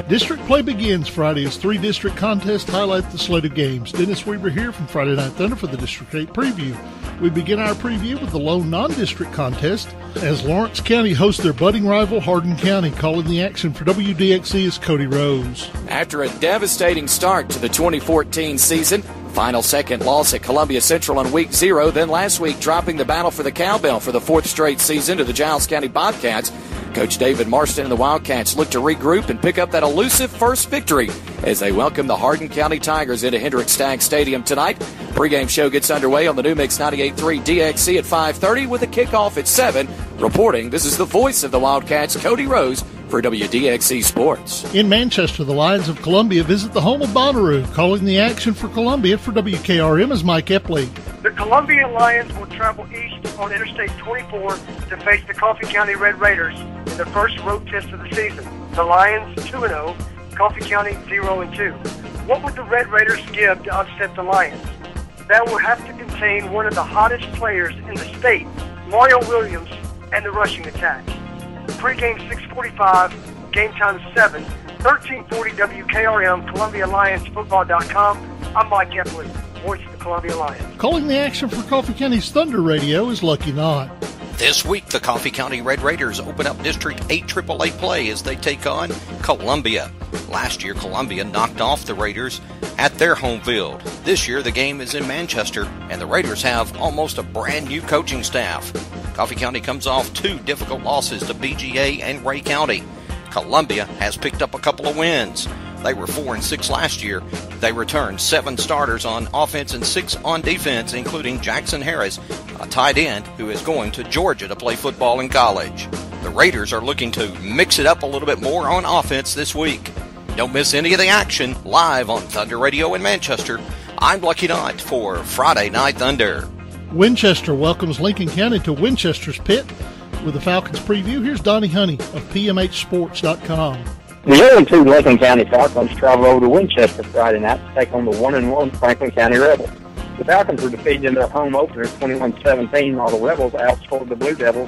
District play begins Friday as 3 district contests highlight the slate of games. Dennis Weaver here from Friday Night Thunder for the District 8 preview. We begin our preview with the lone non-district contest as Lawrence County hosts their budding rival Hardin County. Calling the action for WDXC is Cody Rose. After a devastating start to the 2014 season, final second loss at Columbia Central on week 0, then last week dropping the battle for the cowbell for the 4th straight season to the Giles County Bobcats, Coach David Marston and the Wildcats look to regroup and pick up that elusive first victory as they welcome the Hardin County Tigers into Hendrick Stagg Stadium tonight. Pre-game show gets underway on the New Mix 98.3 DXC at 5:30 with a kickoff at 7. Reporting, this is the voice of the Wildcats, Cody Rose, for WDXC Sports. In Manchester, the Lions of Columbia visit the home of Bonnaroo. Calling the action for Columbia for WKRM is Mike Epley. The Columbia Lions will travel east on Interstate 24 to face the Coffee County Red Raiders in the first road test of the season. The Lions 2-0, Coffee County 0-2. What would the Red Raiders give to upset the Lions? That will have to contain one of the hottest players in the state, Mario Williams, and the rushing attack. Pre-game 6:45, game time 7, 1340 WKRM, ColumbiaLionsFootball.com. I'm Mike Epley, voice of the Columbia Lions. Calling the action for Coffee County's Thunder Radio is Lucky Knott. This week, the Coffee County Red Raiders open up District 8 AAA play as they take on Columbia. Last year, Columbia knocked off the Raiders at their home field. This year, the game is in Manchester, and the Raiders have almost a brand new coaching staff. Coffee County comes off 2 difficult losses to BGA and Ray County. Columbia has picked up a couple of wins. They were 4-6 last year. They returned 7 starters on offense and 6 on defense, including Jackson Harris, a tight end who is going to Georgia to play football in college. The Raiders are looking to mix it up a little bit more on offense this week. Don't miss any of the action live on Thunder Radio in Manchester. I'm Lucky Knott for Friday Night Thunder. Winchester welcomes Lincoln County to Winchester's Pit. With the Falcons preview, here's Donnie Honey of PMHsports.com. The 0-2 Lincoln County Falcons travel over to Winchester Friday night to take on the 1-1 Franklin County Rebels. The Falcons were defeated in their home opener 21-17, while the Rebels outscored the Blue Devils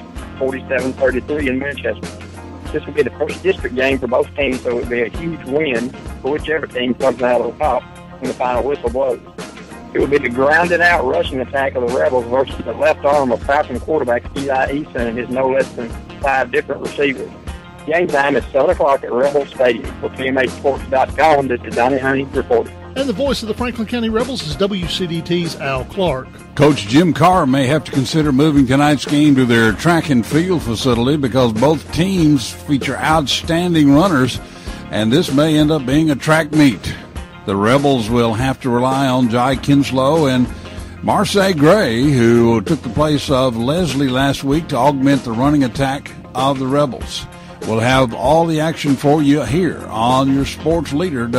47-33 in Manchester. This will be the first district game for both teams, so it will be a huge win for whichever team comes out of the top when the final whistle blows. It will be the grounded-out rushing attack of the Rebels versus the left arm of Falcon quarterback Eli Eason and his no less than 5 different receivers. Game time is 7 o'clock at Rebel Stadium. For PMHsports.com, this is Donnie Honey reporting. And the voice of the Franklin County Rebels is WCDT's Al Clark. Coach Jim Carr may have to consider moving tonight's game to their track and field facility because both teams feature outstanding runners, and this may end up being a track meet. The Rebels will have to rely on Jai Kinslow and Marseille Gray, who took the place of Leslie last week, to augment the running attack of the Rebels. We'll have all the action for you here on your sports leader,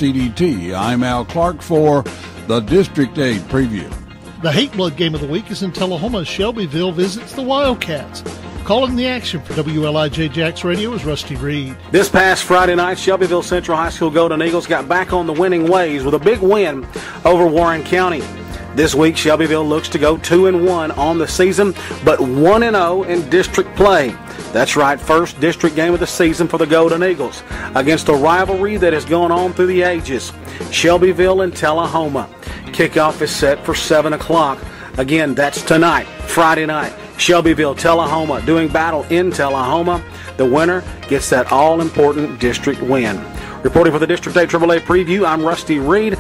WCDT. I'm Al Clark for the District 8 preview. The Hate Blood game of the week is in Tullahoma as Shelbyville visits the Wildcats. Calling the action for WLIJ Jacks Radio is Rusty Reed. This past Friday night, Shelbyville Central High School Golden Eagles got back on the winning ways with a big win over Warren County. This week, Shelbyville looks to go 2-1 on the season, but 1-0 in district play. That's right, first district game of the season for the Golden Eagles against a rivalry that has gone on through the ages. Shelbyville and Tullahoma. Kickoff is set for 7 o'clock. Again, that's tonight, Friday night. Shelbyville, Tullahoma doing battle in Tullahoma. The winner gets that all-important district win. Reporting for the District 8 AAA preview, I'm Rusty Reed,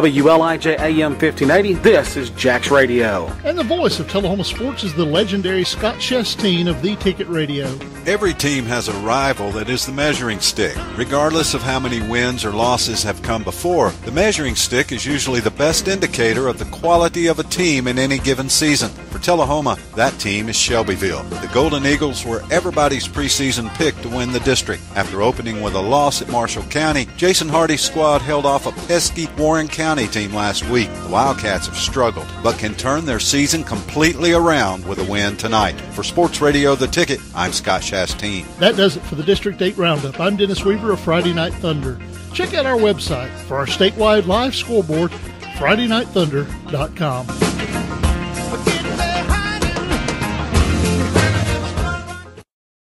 WLIJ AM 1580. This is Jacks Radio. And the voice of Tullahoma Sports is the legendary Scott Chasteen of The Ticket Radio. Every team has a rival that is the measuring stick. Regardless of how many wins or losses have come before, the measuring stick is usually the best indicator of the quality of a team in any given season. For Tullahoma, that team is Shelbyville. The Golden Eagles were everybody's preseason pick to win the district. After opening with a loss at Marshall County, Jason Hardy's squad held off a pesky Warren County team last week. The Wildcats have struggled, but can turn their season completely around with a win tonight. For Sports Radio The Ticket, I'm Scott Chasteen. That does it for the District 8 Roundup. I'm Dennis Weaver of Friday Night Thunder. Check out our website for our statewide live scoreboard, FridayNightThunder.com.